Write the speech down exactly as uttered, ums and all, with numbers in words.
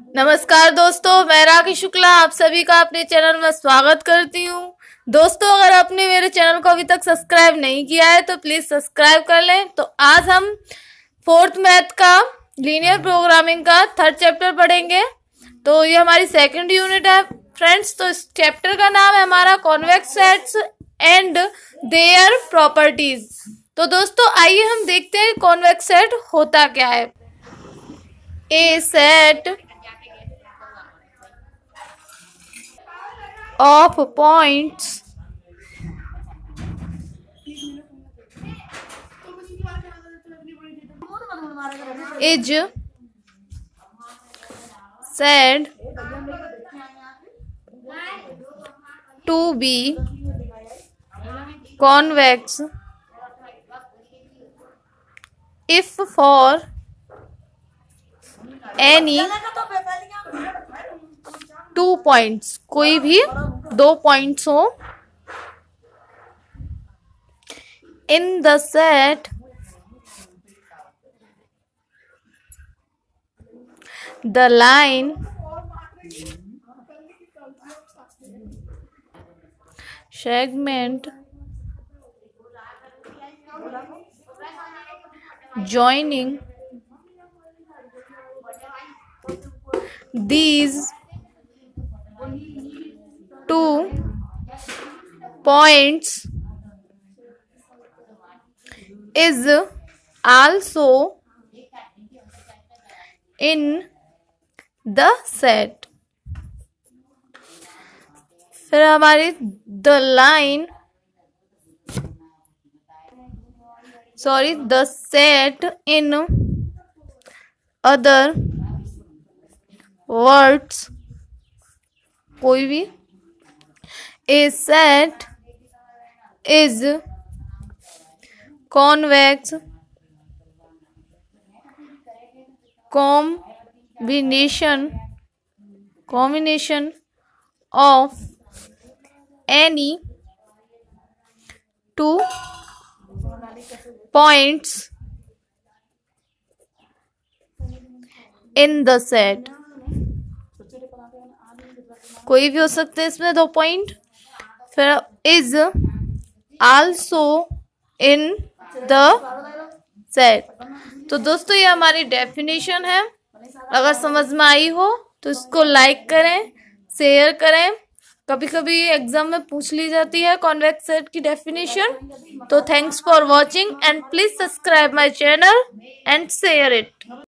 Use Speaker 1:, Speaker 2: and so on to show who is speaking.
Speaker 1: नमस्कार दोस्तों, मैं राखी शुक्ला आप सभी का अपने चैनल में स्वागत करती हूँ। दोस्तों, अगर आपने मेरे चैनल को अभी तक सब्सक्राइब नहीं किया है तो प्लीज सब्सक्राइब कर लें। तो आज हम फोर्थ मैथ का लीनियर प्रोग्रामिंग का थर्ड चैप्टर पढ़ेंगे। तो ये हमारी सेकंड यूनिट है फ्रेंड्स। तो इस चैप्टर का नाम है हमारा convex sets and their properties. तो दोस्तों आइए हम देखते हैं कॉन्वेक्स सेट होता क्या है। A set of points is said to be convex if for any two points, कोई भी दो पॉइंट्स हो in the set the line segment joining these two points is also in the set। फिर हमारी the line sorry the set in other words, कोई भी a set is convex combination combination of any two points in the set। कोई भी हो सकते हैं इसमें दो पॉइंट। फिर is also in the set. तो दोस्तों ये हमारी डेफिनेशन है। अगर समझ में आई हो तो इसको लाइक करें, शेयर करें। कभी कभी एग्जाम में पूछ ली जाती है कॉन्वेक्स सेट की डेफिनेशन। तो thanks for watching and please subscribe my channel and share it.